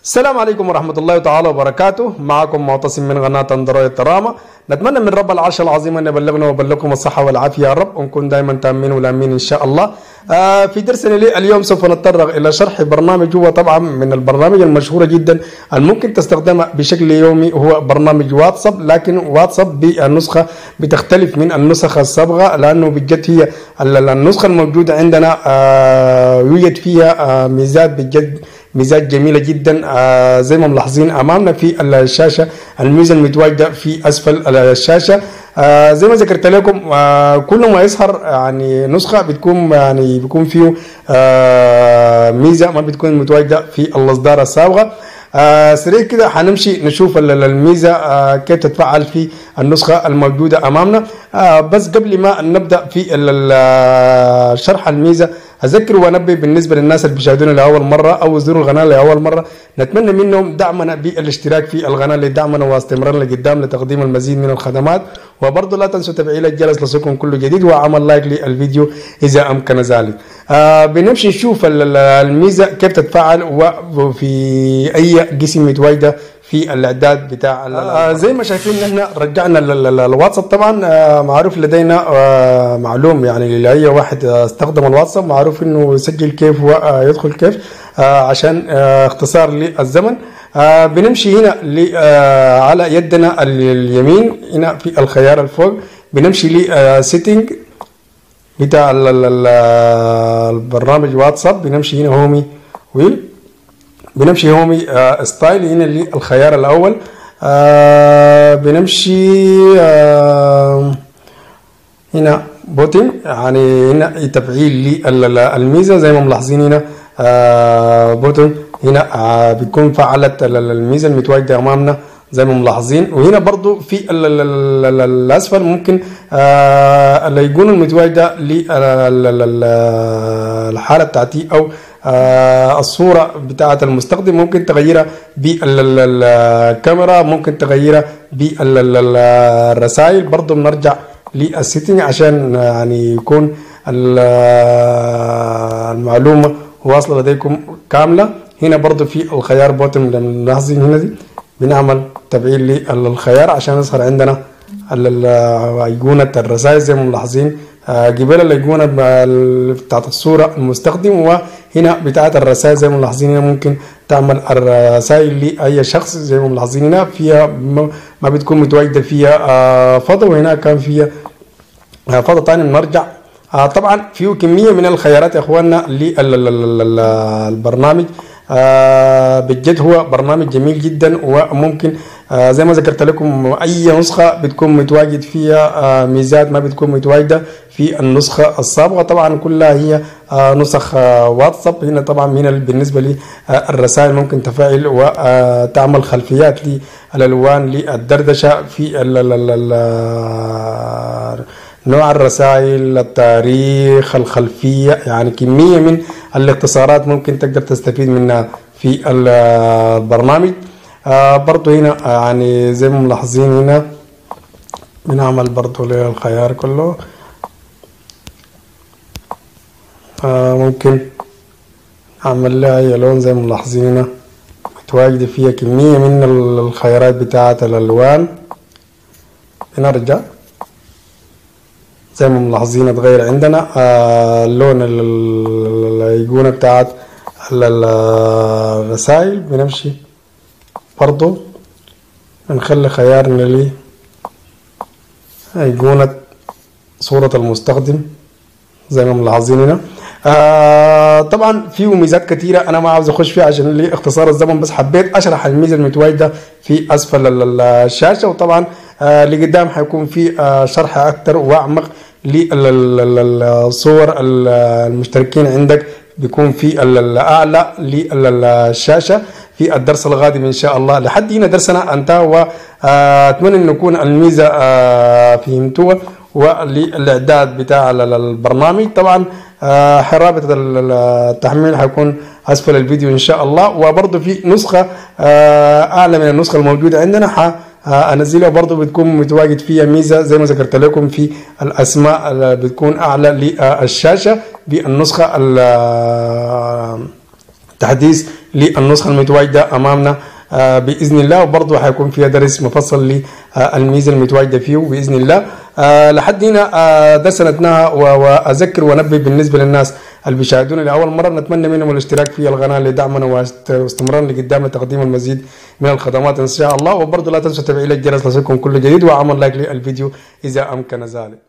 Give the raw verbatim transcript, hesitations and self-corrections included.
السلام عليكم ورحمة الله تعالى وبركاته. معكم معتصم من قناة اندرويد الترامة. نتمنى من رب العرش العظيم أن يبلغنا ويبلغكم الصحة والعافية يا رب، ونكون دائما تامين ولامين إن شاء الله. آه في درسنا اليوم سوف نتطرق إلى شرح برنامج، هو طبعا من البرنامج المشهورة جدا الممكن تستخدمها بشكل يومي، هو برنامج واتساب. لكن واتساب بالنسخة بتختلف من النسخ السابقة، لأنه بجد هي النسخة الموجودة عندنا آه يوجد فيها آه ميزات بجد ميزات جميلة جدا. آه زي ما ملاحظين أمامنا في الشاشة الميزة المتواجدة في أسفل الشاشة. آه زي ما ذكرت لكم آه كل ما يظهر يعني نسخة بتكون يعني بيكون فيه آه ميزة ما بتكون متواجدة في الإصدار السابقة. آه سريع كده حنمشي نشوف الميزة آه كيف تتفعل في النسخة الموجودة أمامنا. آه بس قبل ما نبدأ في شرح الميزة أذكر وأنبه بالنسبة للناس اللي بيشاهدونا لأول مرة أو يزوروا القناة لأول مرة، نتمنى منهم دعمنا بالاشتراك في القناة لدعمنا واستمرارنا لقدام لتقديم المزيد من الخدمات، وبرضه لا تنسوا تفعيل الجرس لصلكم كل جديد وعمل لايك للفيديو إذا أمكن ذلك. آه بنمشي نشوف الميزة كيف تتفاعل وفي أي قسم متواجدة في الاعداد بتاع آه زي ما شايفين نحن رجعنا الواتساب. طبعا آه معروف لدينا آه معلوم يعني لاي واحد استخدم الواتساب معروف انه يسجل كيف ويدخل كيف آه عشان آه اختصار للزمن. آه بنمشي هنا آه على يدنا اليمين هنا في الخيار الفوق بنمشي ل سيتنج بتاع البرنامج واتساب، بنمشي هنا هومي ويل، بنمشي هومي آه ستايل هنا للخيار الاول. آه بنمشي آه هنا بوتين يعني هنا تفعيل للميزه زي ما ملاحظين هنا آه بوتين هنا آه بتكون فعلت الميزه المتواجده امامنا زي ما ملاحظين. وهنا برضو في الاسفل ممكن آه الايقونه المتواجده للحاله بتاعتي او آه الصورة بتاعة المستخدم ممكن تغيرها بالكاميرا، ممكن تغيرها بالرسائل. برضو بنرجع للسيتنج عشان يعني يكون المعلومة واصلة لديكم كاملة. هنا برضو في الخيار بوتم اللي ملاحظين هنا دي بنعمل تفعيل للخيار عشان يظهر عندنا أيقونة الرسائل زي ما ملاحظين قبل الايقونه بتاعت الصوره المستخدم، وهنا بتاعت الرسائل زي ما ملاحظين هنا ممكن تعمل الرسائل لاي شخص زي ما ملاحظين هنا فيها ما بتكون متواجده فيها فضا، وهنا كان فيها فضا ثاني. بنرجع طبعا فيه كميه من الخيارات يا اخواننا للبرنامج. آه بجد هو برنامج جميل جدا، وممكن آه زي ما ذكرت لكم اي نسخه بتكون متواجد فيها آه ميزات ما بتكون متواجده في النسخه السابقه. طبعا كلها هي آه نسخ آه واتساب. هنا طبعا هنا بالنسبه للرسائل ممكن تفاعل وتعمل خلفيات للالوان للدردشه في ال ال ال نوع الرسائل، التاريخ، الخلفية، يعني كمية من الاختصارات ممكن تقدر تستفيد منها في البرنامج. آه برضو هنا يعني زي ما ملاحظين هنا بنعمل برضو للخيار كله آه ممكن نعمل لها أي لون زي ما ملاحظين هنا متواجدة فيها كمية من الخيارات بتاعة الألوان. بنرجع زي ما ملاحظين اتغير عندنا آه اللون الايقونه بتاعت الرسائل. بنمشي برضو بنخلي خيارنا لي ايقونه صوره المستخدم زي ما ملاحظين هنا. آه طبعا فيه ميزات كثيره انا ما عاوز اخش فيها عشان لي اختصار الزمن، بس حبيت اشرح الميزه المتواجده في اسفل الشاشه. وطبعا آه لقدام حيكون في آه شرح اكثر واعمق للصور المشتركين عندك بيكون في الاعلى للشاشه في الدرس القادم ان شاء الله. لحد هنا درسنا انتهى، واتمنى ان يكون الميزه فهمتوها وللاعداد بتاع البرنامج. طبعا رابط التحميل حيكون اسفل الفيديو ان شاء الله، وبرضه في نسخه اعلى من النسخه الموجوده عندنا انزلها برضو بتكون متواجد فيها ميزه زي ما ذكرت لكم في الاسماء بتكون اعلى للشاشه بالنسخه التحديث للنسخة المتواجدة أمامنا بإذن الله، وبرضه حيكون فيها درس مفصل للميزة المتواجدة فيه بإذن الله. لحد هنا درسنا انتهى، وأذكر وأنبه بالنسبة للناس اللي بيشاهدونا لأول مرة، نتمنى منهم الاشتراك في القناة لدعمنا واستمرارا لقدام لتقديم المزيد من الخدمات إن شاء الله، وبرضه لا تنسوا تفعيل الجرس ليصلكم كل جديد، وعمل لايك للفيديو إذا أمكن ذلك.